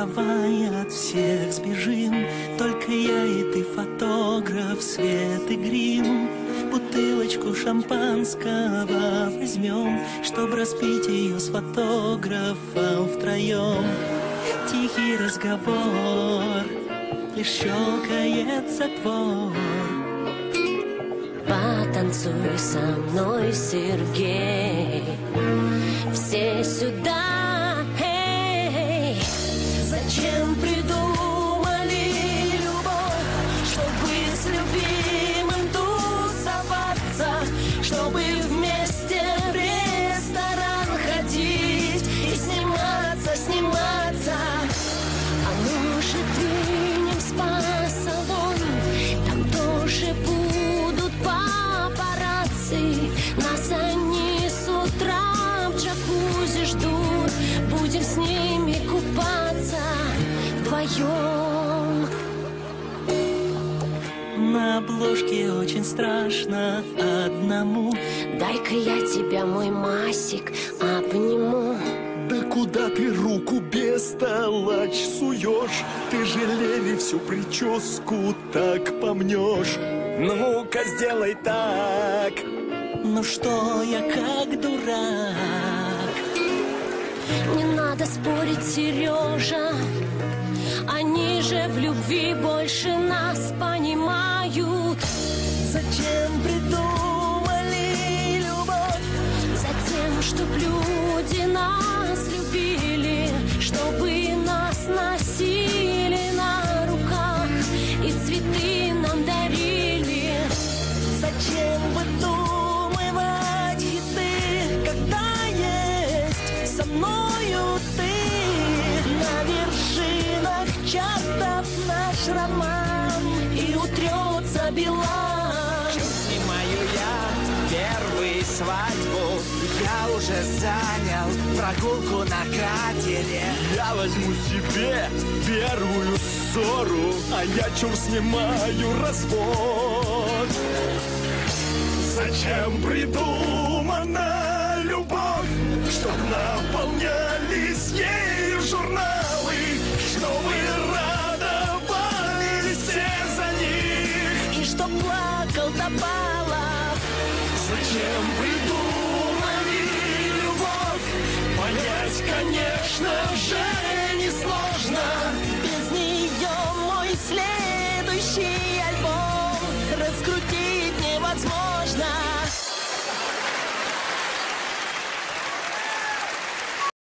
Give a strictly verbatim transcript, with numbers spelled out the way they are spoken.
Давай от всех сбежим, только я и ты, фотограф, свет и грим. Бутылочку шампанского возьмем, чтоб распить ее с фотографом втроем. Тихий разговор, лишь щелкает затвор. Потанцуй со мной, Сергей, все сюда, эй. Зачем придумали любовь, чтобы с любимым тусоваться, чтобы вместе в ресторан ходить и сниматься, сниматься? А может, двинем в спа-салон, там тоже будут папарацци. Нас они с утра в джакузи ждут, будем с ними купаться вдвоем. На обложке очень страшно одному. Дай-ка я тебя, мой Масик, обниму. Да куда ты руку бестолочь суешь? Ты же Леви всю прическу так помнешь. Ну-ка сделай так. Ну что я как дурак? Не надо спорить, Сережа, они же в любви больше нас понимают. Зачем придумали любовь? Затем, чтоб люди нас любили, чтобы нас носили на руках и цветы нам дарили. Зачем выдумывать хиты, когда есть со мною ты? На вершинах чартов наш роман, и утрется Билан. Снимаю я первую свадьбу, я уже занял прогулку на катере. Я возьму себе первую ссору, а я чур снимаю развод. Зачем придумана любовь, чтоб наполнялись ею журналы, чтобы радовались все за них, И что плакал Топалов? зачем придумали любовь? Понять, конечно же, несложно. Без нее мой следующий альбом раскрутить невозможно.